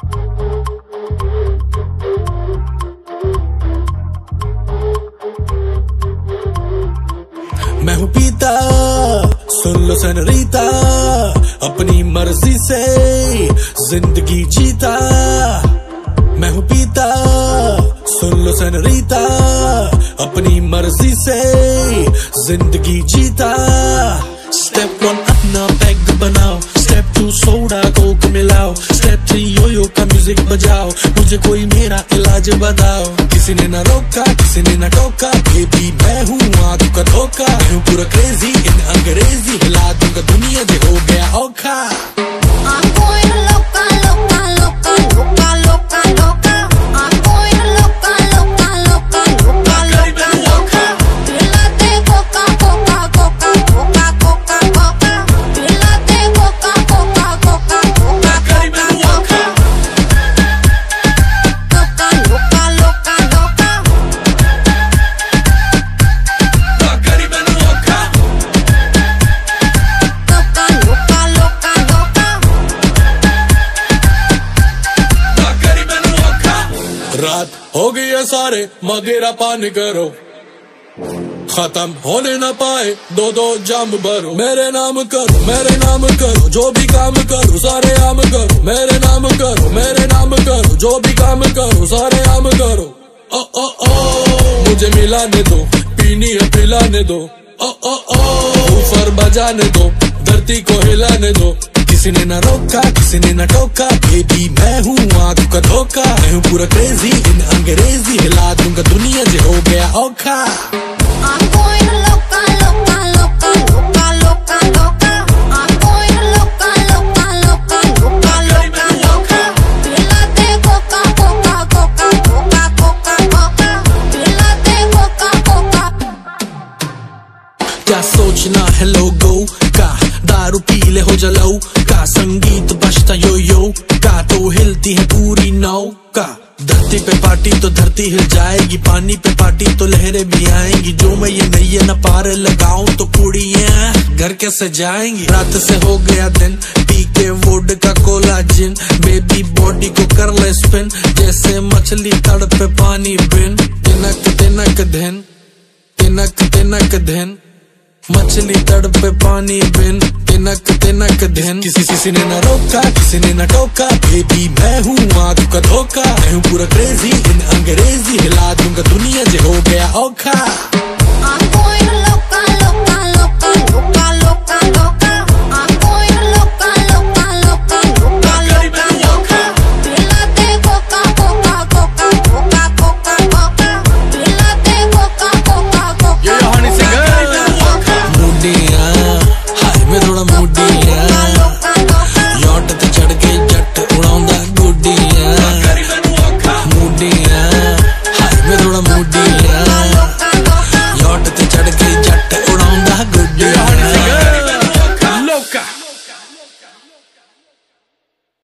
मैं हूँ पीता, सुन लो सनरीता, अपनी मर्जी से जिंदगी जीता। मैं हूँ पीता, सुन लो सनरीता, अपनी मर्जी से जिंदगी जीता। स्टेप 1 अपना पैग बनाओ, स्टेप 2 सोडा कोक मिलाओ, स्टेप 3 योयो का म्यूजिक बजाओ, मुझे कोई मेरा इलाज बताओ। किसी ने ना रोका, किसी ने ना टोका, बेबी मैं हूँ आंख का धोखा। मैं हूँ पूरा क्रेजी इन अंग्रेजी, हिला दूंगा दुनिया जो हो गया औखा। रात हो गई है सारे मदिरा पान करो, खत्म होने न पाए दो दो जाम भरो। मेरे नाम करो, मेरे नाम करो, जो भी काम करो सारे आम करो। मेरे नाम करो, मेरे नाम करो, जो भी काम करो सारे आम करो। ओ ओ ओ मुझे मिलाने दो, पीनी है पिलाने दो। ओ ओ ओ ऊपर बजाने दो, धरती को हिलाने दो। किसी ने ना रोका, किसी ने ना टोका, बेबी मैं हूँ आंख का धोखा। मैं हूँ पूरा क्रेजी इन अंग्रेजी, हिला दूंगा दुनिया जो हो गया औखा। क्या सोचना है लोगों का, दारू पी ले हो जलाऊ का, संगीत बजता यो यो का, तो हिलती है पूरी नौका। धरती पे पार्टी तो धरती हिल जाएगी, पानी पे पार्टी तो लहरें भी आएंगी। जो मैं ये नैया न पार लगाऊं तो कुड़ियां घर कैसे जाएंगी। रात से हो गया दिन, पी के वोड का कोला जिन, बेबी बॉडी को कर ले स्पिन, जैसे मछली तड़पे पानी बिन। तिनक तिनक धन, तिनक तिनक धन, मछली तड़पे पानी बिन, तिनक तिनक धन। किसी ने ना रोका, किसी ने ना टोका, बेबी मैं हूँ आंख का धोखा। मैं हूँ पूरा क्रेजी इन अंग्रेजी, हिला दूंगा दुनिया जो हो गया औखा।